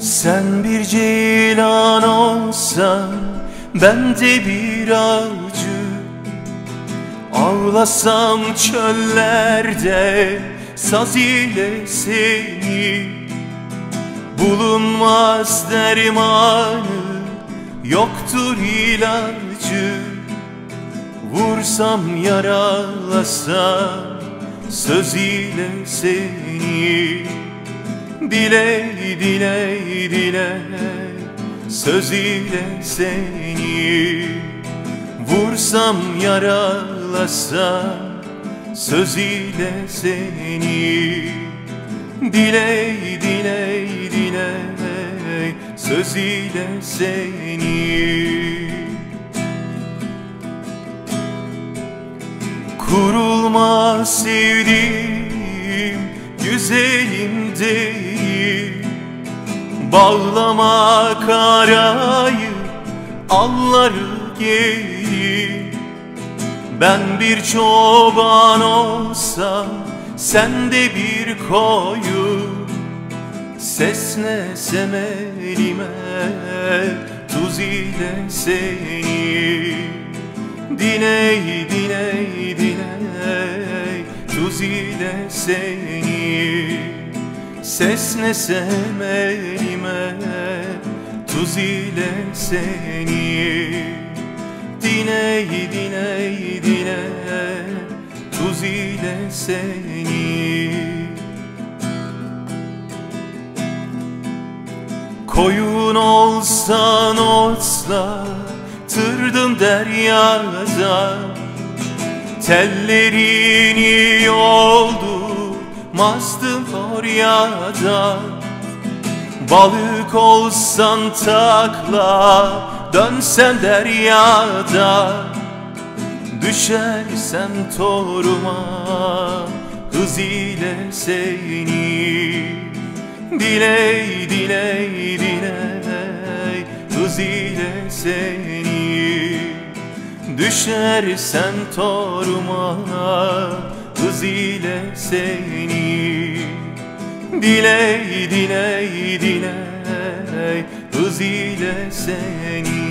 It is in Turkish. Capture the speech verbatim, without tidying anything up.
Sen bir ceylan olsan, ben de bir avcı. Ağlasam çöllerde saz ile seni. Bulunmaz dermanı, yoktur ilacı. Vursam yaralasam söz ile seni. Dile dile dile söz ile seni. Vursam yaralasam söz ile seni. Dile dile dile söz ile seni. Kurulma sevdiğim güzelim değil. Bağlama karayı, alları gelin. Ben bir çoban olsam, sen de bir koyun. Sesnesem elime tuz ile seni. Diney diney diney tuz ile seni. Sesnesem elime tuz ile seni. Diney diney diney tuz ile seni. Koyun olsan otlatırdım deryada. Tellerini yoldurmazdım oryada. Balık olsan takla dönsen deryada. Düşersem toruma hız ile seni. Diley diley diley hız ile seni. Düşersem toruma hız ile seni. Diley diley diley hız ile seni.